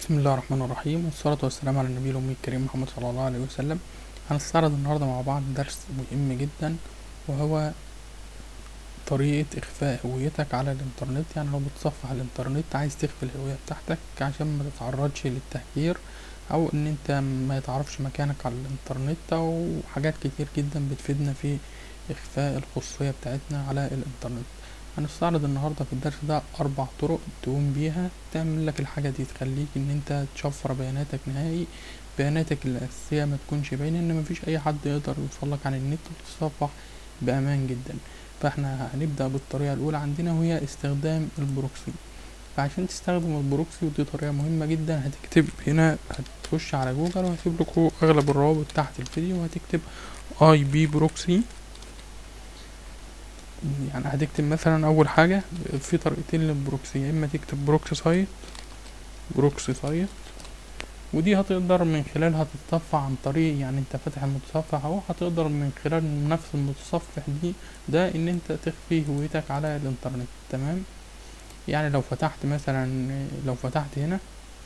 بسم الله الرحمن الرحيم، والصلاة والسلام على النبي الأمي الكريم محمد صلى الله عليه وسلم. هنستعرض النهاردة مع بعض درس مهم جدا، وهو طريقة إخفاء هويتك على الإنترنت. يعني لو بتصفح الإنترنت عايز تخفي الهوية بتاعتك عشان ما تتعرضش للتهكير، أو إن أنت ما يتعرفش مكانك على الإنترنت، أو حاجات كتير جدا بتفيدنا في إخفاء الخصوصية بتاعتنا على الإنترنت. هنستعرض النهاردة في الدرس ده 4 طرق تقوم بيها تعمل لك الحاجة دي، تخليك ان انت تشفر بياناتك نهائي. بياناتك الأساسية ما تكونش باينة، ان مفيش اي حد يقدر يوصلك عن النت وتتصفح بأمان جدا. فاحنا هنبدأ بالطريقة الأولى عندنا، وهي استخدام البروكسي. فعشان تستخدم البروكسي، ودي طريقة مهمة جدا، هتكتب هنا، هتخش على جوجل وهسيب لكم اغلب الروابط تحت الفيديو، وهتكتب اي بي بروكسي. يعني هتكتب مثلا اول حاجة في طريقتين للبروكسي، يا اما تكتب بروكسي سايت، ودي هتقدر من خلالها تتصفح عن طريق، يعني انت فاتح المتصفح اهو، هتقدر من خلال نفس المتصفح ده ان انت تخفي هويتك على الانترنت. تمام. يعني لو فتحت هنا،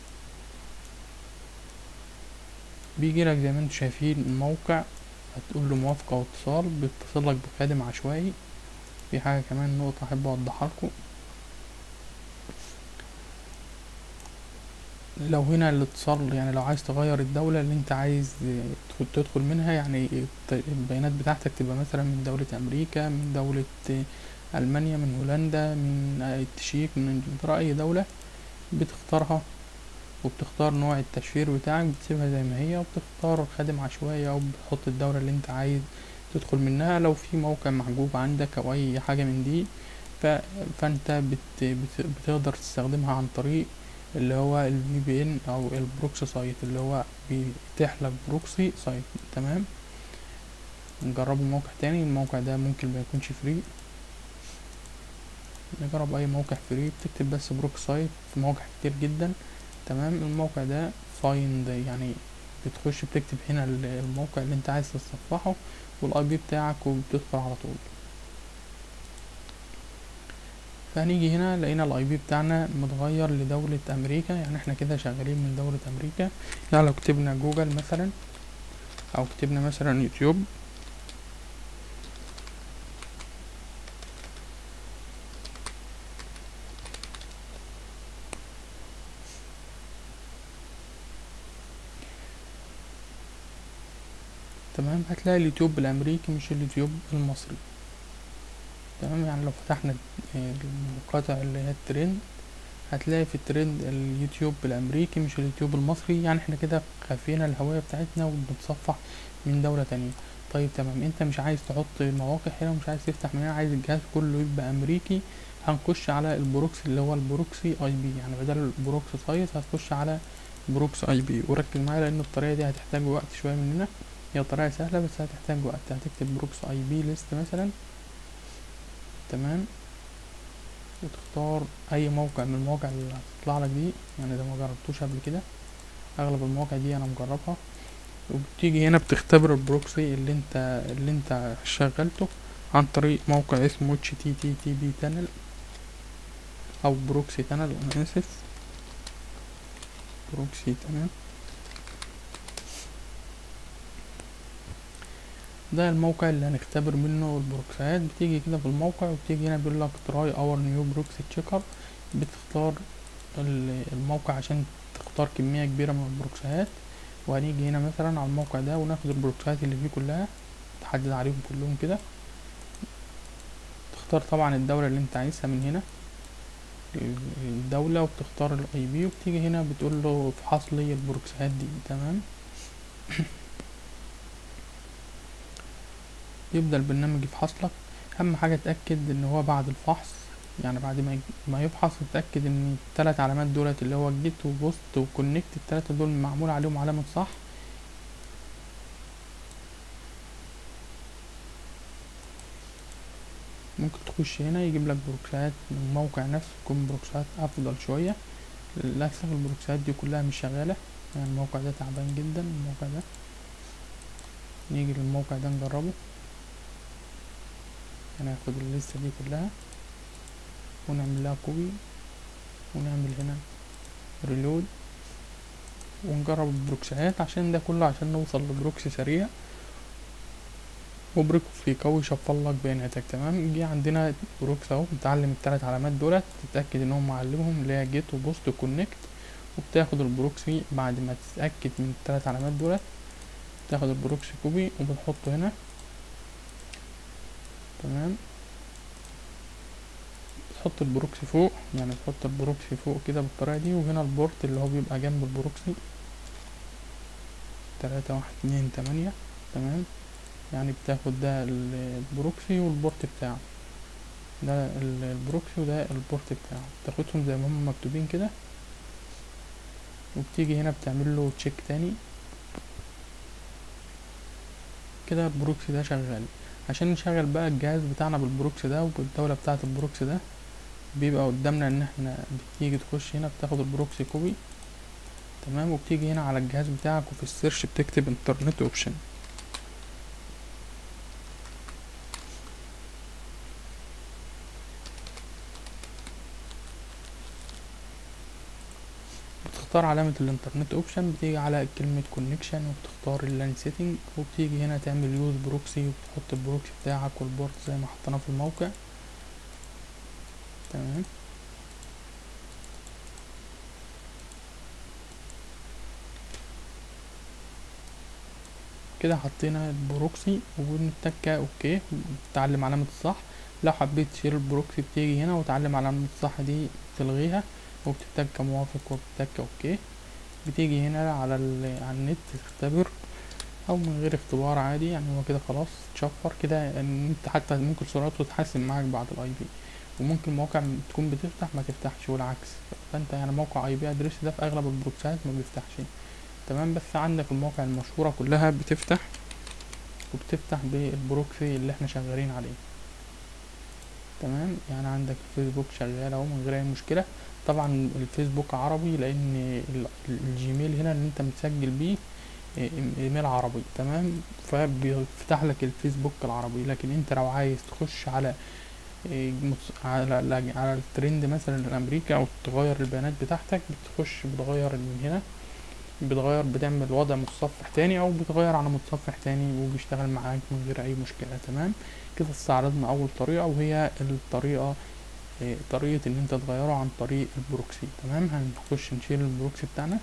بيجي لك زي ما انتم شايفين الموقع، هتقول له موافقة واتصال، بيتصل لك بخادم عشوائي. في حاجة كمان نقطة احب اوضحها لكم، لو هنا الاتصال، يعني لو عايز تغير الدولة اللي انت عايز تدخل منها، يعني البيانات بتاعتك تبقى مثلا من دولة امريكا، من دولة المانيا، من هولندا، من التشيك، من انجلترا، اي دولة بتختارها، وبتختار نوع التشفير بتاعك، بتسيبها زي ما هي، وبتختار خادم عشوائي، او بتحط الدولة اللي انت عايز تدخل منها. لو في موقع محجوب عندك او اي حاجة من دي، فانت بتقدر تستخدمها عن طريق اللي هو ال VPN او البروكسي سايت، اللي هو بيتيح لك بروكسي سايت. تمام. نجربوا موقع تاني، الموقع ده ممكن ما يكونش فري، نجرب اي موقع فري. بتكتب بس بروكسي سايت في مواقع كتير جدا. تمام. الموقع ده فايند، يعني بتخش بتكتب هنا الموقع اللي انت عايز تتصفحه والاي بي بتاعك، وبتدخل على طول. فهنيجي هنا لقينا الاي بي بتاعنا متغير لدولة امريكا، يعني احنا كده شغالين من دولة امريكا. يعني لو كتبنا جوجل مثلا، او كتبنا مثلا يوتيوب، تمام، هتلاقي اليوتيوب الامريكي مش اليوتيوب المصري. تمام. يعني لو فتحنا المقاطع اللي هي الترند، هتلاقي في الترند اليوتيوب الامريكي مش اليوتيوب المصري. يعني احنا كده خفينا الهوية بتاعتنا وبنتصفح من دولة تانية. طيب تمام، انت مش عايز تحط مواقع هنا ومش عايز تفتح من هنا، عايز الجهاز كله يبقى امريكي، هنخش على البروكسي اللي هو البروكسي اي بي. يعني بدل البروكسي سايت هتخش على بروكسي اي بي. وركز معايا لان الطريقة دي هتحتاج وقت شوية مننا، هي طريقة سهلة بس هتحتاج وقت. هتكتب بروكسي اي بي ليست مثلا. تمام. وتختار اي موقع من المواقع اللي هتطلع لك دي، يعني ده ما جربتوش قبل كده، اغلب المواقع دي انا مجربها. وبتيجي هنا بتختبر البروكسي اللي انت شغلته عن طريق موقع اسمه HTTP تانل، او بروكسي تانل، انا اسف، بروكسي تانل. ده الموقع اللي هنختبر منه البروكسيات. بتيجي كده في الموقع، وبتيجي هنا بيقول لك تراي اور نيو بروكسي تشيكر. بتختار الموقع عشان تختار كمية كبيرة من البروكسيات. وهنيجي هنا مثلا على الموقع ده وناخد البروكسيات اللي فيه كلها، تحدد عليهم كلهم كده. تختار طبعا الدولة اللي انت عايزها من هنا، الدولة، وبتختار الاي بي، وبتيجي هنا بتقول له افحص لي البروكسيات دي. تمام. يبدأ البرنامج يفحص لك. اهم حاجة اتأكد ان هو بعد الفحص، يعني بعد ما يفحص، اتأكد ان التلات علامات دولت اللي هو الجيت وبوست وكونكت، التلاتة دول معمول عليهم علامة صح. ممكن تخش هنا يجيب لك بروكسات من الموقع نفسه، تكون بروكسات افضل شوية. للأسف البروكسات دي كلها مش شغالة، يعني الموقع ده تعبان جدا الموقع ده. نيجي للموقع ده نجربه، هناخد الليستة دي كلها ونعمل لها كوبي، ونعمل هنا ريلود. ونجرب البروكسيات، عشان ده كله عشان نوصل لبروكسي سريع وبروكسي قوي يشفر لك بياناتك. تمام، جه عندنا بروكس اهو، بتعلم التلات علامات دولت، تتأكد انهم معلمهم اللي هي جيت وبوست وكونكت، وبتاخد البروكسي بعد ما تتأكد من التلات علامات دولت، تاخد البروكسي كوبي وبتحطه هنا. تمام، تحط البروكسي فوق، يعني تحط البروكسي فوق كده بالطريقة دي، وهنا البورت اللي هو بيبقى جنب البروكسي 3128. تمام، يعني بتاخد ده البروكسي والبورت بتاعه، ده البروكسي وده البورت بتاعه، بتاخدهم زي ما هم مكتوبين كده، وبتيجي هنا بتعمل له تشيك تاني كده. البروكسي ده شغال. عشان نشغل بقى الجهاز بتاعنا بالبروكسي ده وبالدولة بتاعة البروكسي ده، بيبقى قدامنا ان احنا بتيجي تخش هنا بتاخد البروكسي كوبي. تمام، وبتيجي هنا على الجهاز بتاعك وفي السيرش بتكتب انترنت اوبشن. بتختار علامة الانترنت اوبشن، بتيجي على كلمة كونكشن وبتختار اللان سيتنج، وبتيجي هنا تعمل يوز بروكسي وبتحط البروكسي بتاعك والبورت زي ما حطيناه في الموقع. تمام، كده حطينا البروكسي وبنتكة اوكي، بتعلم علامة الصح. لو حبيت تشيل البروكسي بتيجي هنا وتعلم علامة الصح دي تلغيها، وبتتك موافق وبتتك اوكي. بتيجي هنا على النت تختبر او من غير اختبار عادي، يعني هو كده خلاص اتشفر كده، ان انت حتى ممكن سرعته تتحسن معاك بعد الاي بي، وممكن موقع تكون بتفتح ما تفتحش والعكس. فانت يعني موقع اي بي ادريس ده في اغلب البروكسات ما بيفتحش. تمام، بس عندك المواقع المشهورة كلها بتفتح، وبتفتح بالبروكسي اللي احنا شغالين عليه. تمام، يعني عندك الفيسبوك شغال اهو من غير اي مشكلة. طبعا الفيسبوك عربي لان الجيميل هنا اللي انت متسجل بيه ايميل عربي. تمام، فبيفتح لك الفيسبوك العربي. لكن انت لو عايز تخش على الترند مثلا الامريكي او تغير البيانات بتاعتك، بتغير من هنا، بتعمل وضع متصفح تاني او بتغير على متصفح تاني وبيشتغل معاك من غير اي مشكلة. تمام، كده استعرضنا اول طريقة، وهي الطريقة طريقة ان انت تغيره عن طريق البروكسي. تمام، هنخش نشيل البروكسي بتاعنا.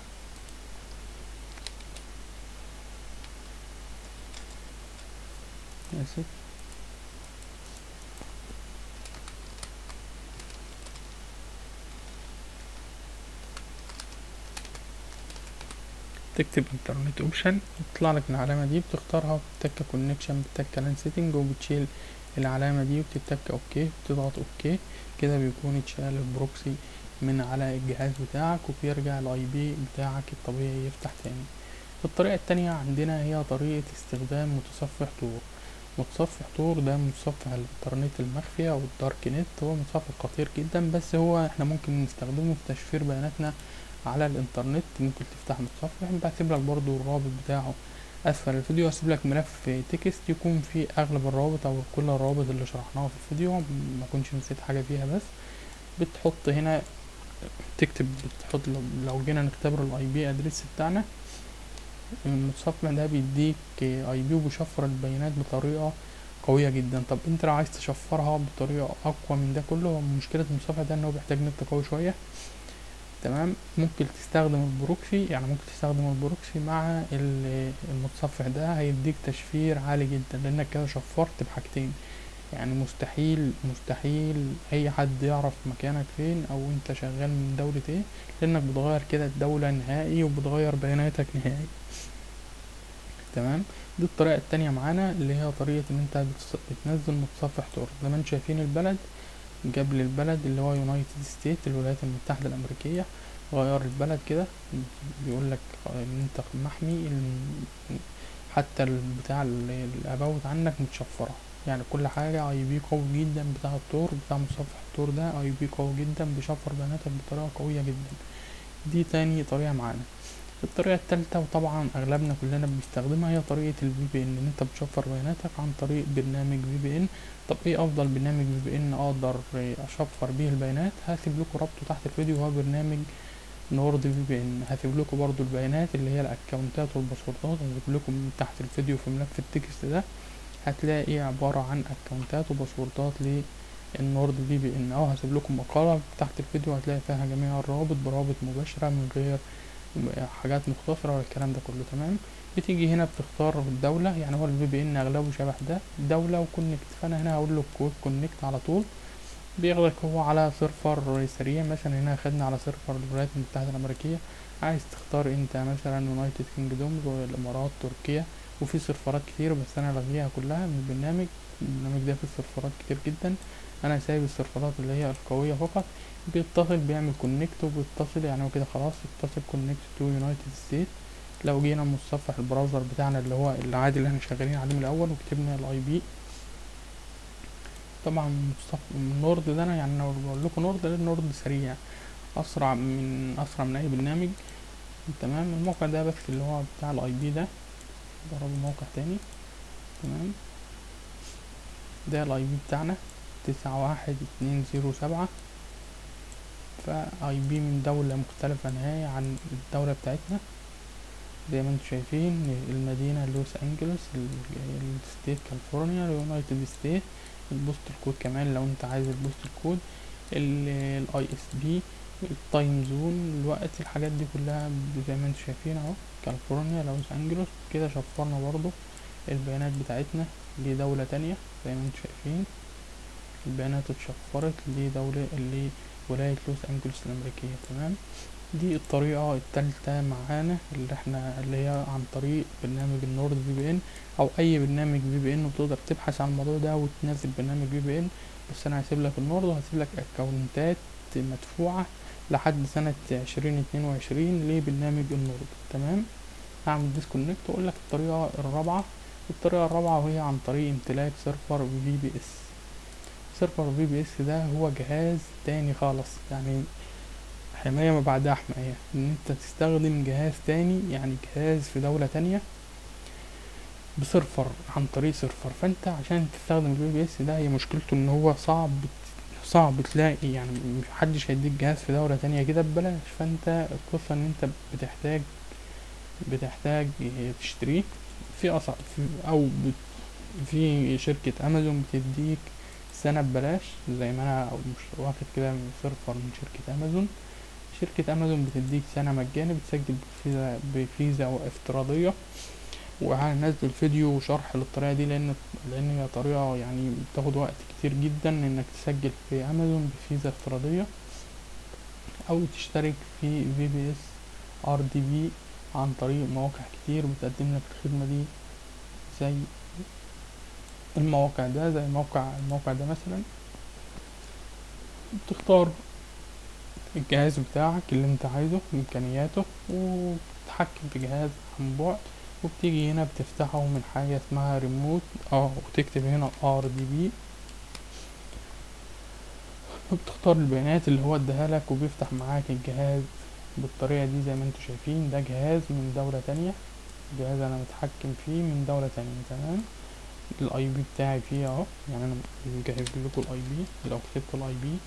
اسف، تكتب انترنت اوبشن، يطلع لك العلامة دي، بتختارها وبتتك كونكشن، بتتك لان سيتنج، وبتشيل العلامة دي وبتتك اوكي، بتضغط اوكي. كده بيكون اتشال البروكسي من على الجهاز بتاعك، وبيرجع الاي بي بتاعك الطبيعي يفتح تاني. الطريقة التانية عندنا هي طريقة استخدام متصفح تور. متصفح تور ده متصفح الانترنت المخفي او الدارك نت، هو متصفح خطير جدا، بس هو احنا ممكن نستخدمه في تشفير بياناتنا على الانترنت. ممكن تفتح متصفح، بسيب لك برضو الرابط بتاعه اسفل الفيديو، هسيب لك ملف تكست يكون فيه اغلب الروابط او كل الروابط اللي شرحناها في الفيديو، ما كنتش نسيت حاجة فيها. بس بتحط هنا تكتب، بتحط لو جينا نختبر الاي بي ادريس بتاعنا، المتصفح ده بيديك اي بي وبيشفر البيانات بطريقة قوية جدا. طب انت لو عايز تشفرها بطريقة اقوى من ده كله، مشكلة المتصفح ده ان هو بيحتاج نت قوي شوية. تمام، ممكن تستخدم البروكسي، يعني ممكن تستخدم البروكسي مع المتصفح ده، هيديك تشفير عالي جدا، لانك كده شفرت بحاجتين. يعني مستحيل اي حد يعرف مكانك فين او انت شغال من دولة ايه، لانك بتغير كده الدولة نهائي وبتغير بياناتك نهائي. تمام، دي الطريقة التانية معانا، اللي هي طريقة ان انت بتنزل متصفح تور. زي ما انتم شايفين البلد جاب لي البلد اللي هو يونايتد ستيت، الولايات المتحدة الامريكية. غير البلد كده، بيقول لك ان انت محمي حتى البتاع الاباوت عنك متشفرة، يعني كل حاجة اي بي قوي جدا بتاع التور، بتاع متصفح التور ده اي بي قوي جدا بيشفر بياناتك بطريقة قوية جدا. دي تاني طريقة معانا. الطريقة التالتة وطبعا اغلبنا كلنا بنستخدمها، هي طريقة الفي بي ان، ان انت بتشفر بياناتك عن طريق برنامج في بي ان. طب ايه افضل برنامج في بي ان اقدر اشفر بيه البيانات؟ هسيب لكم رابطه تحت الفيديو، هو برنامج نورد في بي ان. هسيب لكم برضو البيانات اللي هي الاكونتات والباسوردات، هسيب لكم من تحت الفيديو في ملف التكست ده، هتلاقي ايه عبارة عن اكونتات وباسوردات للنورد في بي ان، او هسيب لكم مقالة تحت الفيديو هتلاقي فيها جميع الروابط برابط مباشرة من غير حاجات مختصرة ولا الكلام ده كله. تمام. بتيجي هنا بتختار الدولة، يعني هو الفي بي ان اغلبه شبه ده، دولة وكونكت. فانا هنا هقول له كويك كونكت على طول، بياخدك هو على سيرفر سريع. مثلا هنا خدنا على سيرفر الولايات المتحدة الأمريكية، عايز تختار انت مثلا يونايتد كينجدوم والإمارات تركيا، وفي سيرفرات كتير بس انا لغيها كلها من البرنامج ده فيه سيرفرات كتير جدا، انا سايب السيرفرات اللي هي القوية فقط. بيتصل بيعمل كونكت وبيتصل، يعني هو كده خلاص اتصل كونكت تو يونايتد ستيت. لو جينا متصفح البراوزر بتاعنا اللي هو العادي اللي احنا شغالين عليه من الاول وكتبنا الاي بي، طبعا نورد ده انا يعني بقول لكم نورد لان نورد سريع، اسرع من اي برنامج. تمام. الموقع ده بس اللي هو بتاع الاي بي ده، جربوا موقع تاني. تمام. ده الاي بي بتاعنا 91207، فاي بي من دولة مختلفة نهائي عن الدولة بتاعتنا. زي ما انتم شايفين المدينة لوس انجلوس، الستيت كاليفورنيا، اليونايتد ستيت، البوستل كود كمان لو انت عايز البوستل كود، الاي اس بي، التايم زون، الوقت، الحاجات دي كلها زي ما انتم شايفين اهو. كاليفورنيا، لوس انجلوس. كده شفرنا برضو البيانات بتاعتنا لدولة تانية زي ما انتم شايفين، البيانات اتشفرت لدولة لولاية لوس انجلوس الامريكية. تمام. دي الطريقة التالتة معانا اللي هي عن طريق برنامج النورد في بي ان، او اي برنامج في بي ان، وتقدر تبحث عن الموضوع ده وتنزل برنامج في بي ان. بس انا هسيب لك النورد وهسيب لك اكونتات مدفوعة لحد سنة 2022 لبرنامج النورد. تمام. هعمل ديسكونكت واقول لك الطريقة الرابعة وهي عن طريق امتلاك سيرفر في بي اس. سيرفر في بي اس ده هو جهاز تاني خالص، يعني حماية ما بعدها حماية، ان انت تستخدم جهاز تاني، يعني جهاز في دولة تانية بسيرفر عن طريق سيرفر. فانت عشان تستخدم البي بي اس ده، هي مشكلته ان هو صعب تلاقي، يعني محدش هيديك جهاز في دولة تانية كده ببلاش. فانت القصة ان انت بتحتاج تشتريه في أصعب في شركة امازون بتديك سنة ببلاش، زي ما انا مش واخد كده من سيرفر من شركة امازون. شركة امازون بتديك سنة مجاني، بتسجل بفيزا افتراضية. وهنزل فيديو وشرح للطريقة دي لان هي طريقة يعني بتاخد وقت كتير جدا انك تسجل في امازون بفيزا افتراضية، او تشترك في في بي اس ار دي بي عن طريق مواقع كتير بتقدم لك الخدمة دي، زي الموقع ده، زي الموقع ده مثلا. بتختار الجهاز بتاعك اللي انت عايزه امكانياته وتتحكم في جهاز عن بعد، وبتيجي هنا بتفتحه من حاجة اسمها ريموت وتكتب هنا ار دي بي، وبتختار البيانات اللي هو اداها لك وبيفتح معاك الجهاز بالطريقة دي. زي ما انتوا شايفين ده جهاز من دولة تانية، جهاز انا متحكم فيه من دولة تانية. تمام. الاي بي بتاعي فيه اهو، يعني انا مجهز لكم الاي بي. لو كتبت الاي بي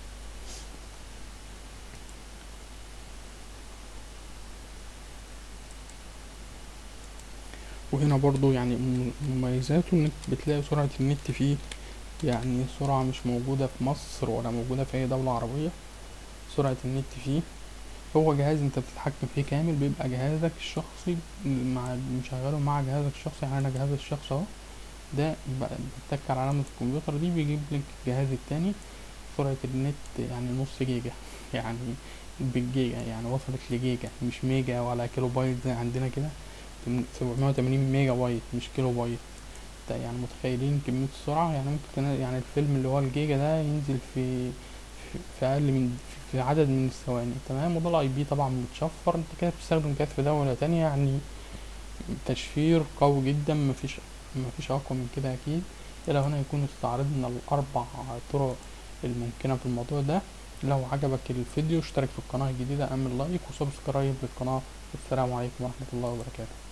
وهنا برضو يعني مميزاته انك بتلاقي سرعة النت فيه، يعني سرعة مش موجودة في مصر ولا موجودة في اي دولة عربية. سرعة النت فيه، هو جهاز انت بتتحكم فيه كامل، بيبقى جهازك الشخصي مشغله مع جهازك الشخصي. يعني انا جهازي الشخصي اهو، ده بتك على علامة الكمبيوتر دي بيجيب لك الجهاز التاني. سرعة النت يعني نص جيجا، يعني بالجيجا، يعني وصلت لجيجا مش ميجا ولا كيلو بايت زي عندنا كده. 780 ميجا بايت مش كيلو بايت. يعني متخيلين كمية السرعة؟ يعني ممكن يعني الفيلم اللي هو الجيجا ده ينزل في أقل من في عدد من الثواني. تمام. وده الاي بي طبعا متشفر، انت كده بتستخدم جهاز في دولة تانية، يعني تشفير قوي جدا، مفيش أقوى من كده أكيد. إلى هنا يكون استعرضنا الأربع طرق الممكنة في الموضوع ده. لو عجبك الفيديو اشترك في القناة الجديدة، اعمل لايك وسبسكرايب للقناة. والسلام عليكم ورحمة الله وبركاته.